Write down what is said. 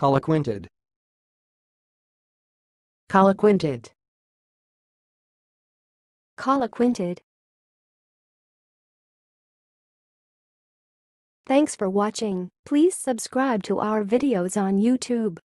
coloquintid, coloquintid, coloquintid. Thanks for watching. Please subscribe to our videos on YouTube.